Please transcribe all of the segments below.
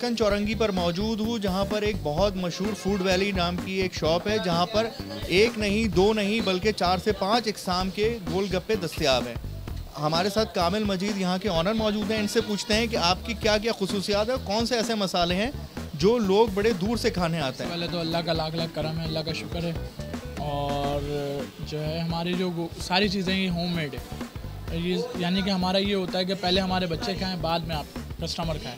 दक्कन चौरंगी पर मौजूद हूँ, जहाँ पर एक बहुत मशहूर फूड वैली नाम की एक शॉप है, जहाँ पर एक नहीं, दो नहीं, बल्कि 4 से 5 इकसाम के गोलगप्पे दस्तयाब हैं। हमारे साथ कामिल मजीद यहाँ के ऑनर मौजूद हैं। इनसे पूछते हैं कि आपकी क्या क्या खुसूसियात है, कौन से ऐसे मसाले हैं जो लोग बड़े दूर से खाने आते हैं। पहले तो अल्लाह का लाख लाख करम है, अल्लाह का शुक्र है। और जो है हमारी जो सारी चीज़ें ये होममेड है, ये यानी कि हमारा ये होता है कि पहले हमारे बच्चे खाएं, बाद में आप कस्टमर खाएं।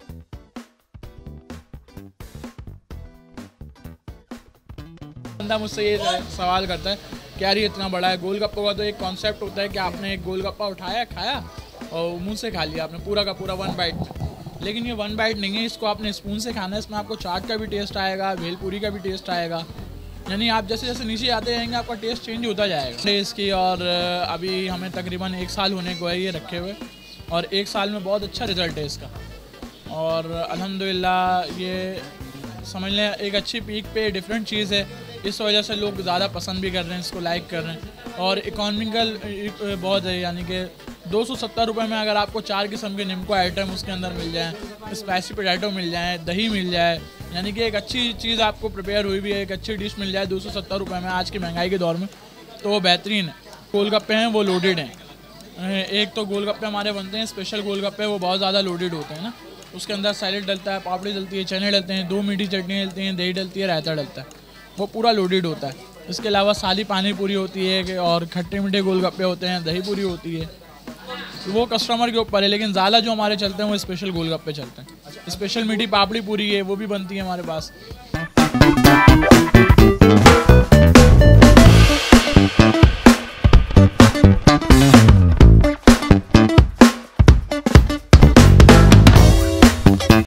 बंदा मुझसे ये सवाल करता है कि यार ये इतना बड़ा है। गोलगप्पे का तो एक कॉन्सेप्ट होता है कि आपने एक गोलगप्पा उठाया, खाया और मुंह से खा लिया आपने पूरा का पूरा 1 बाइट में। लेकिन ये 1 बाइट नहीं है, इसको आपने स्पून से खाना है। इसमें आपको चाट का भी टेस्ट आएगा, भेलपूरी का भी टेस्ट आएगा, यानी आप जैसे जैसे नीचे आते जाएंगे आपका टेस्ट चेंज होता जाएगा इसकी। और अभी हमें तकरीबन 1 साल होने को है ये रखे हुए, और 1 साल में बहुत अच्छा रिज़ल्ट है इसका। और अल्हम्दुलिल्लाह ये समझ लें एक अच्छी पीक पे डिफरेंट चीज़ है, इस वजह से लोग ज़्यादा पसंद भी कर रहे हैं, इसको लाइक कर रहे हैं। और इकोनॉमिकल बहुत है, यानी कि 270 रुपये में अगर आपको 4 किस्म के निम्को आइटम उसके अंदर मिल जाएँ, स्पाइसी पोटैटो मिल जाए, दही मिल जाए, यानी कि एक अच्छी चीज़ आपको प्रिपेयर हुई भी है, एक अच्छी डिश मिल जाए 270 रुपये में आज की महंगाई के दौर में, तो वो बेहतरीन है। गोलगप्पे हैं वो लोडेड हैं। एक तो गोलगप्पे हमारे बनते हैं स्पेशल गोलगप्पे, वो बहुत ज़्यादा लोडेड होते हैं ना, उसके अंदर सैलेड डलता है, पापड़ी डलती है, चने डलते हैं, 2 मीठी चटनी डलती हैं, दही डलती है, रायता डलता है, वो पूरा लोडेड होता है। इसके अलावा सादी पानी पूरी होती है और खट्टे मीठे गोलगप्पे होते हैं, दही पूरी होती है, वो कस्टमर के ऊपर है। लेकिन ज़्यादा जो हमारे चलते हैं वो स्पेशल गोलगप्पे चलते हैं। स्पेशल मीठी पापड़ी पूरी है वो भी बनती है हमारे पास।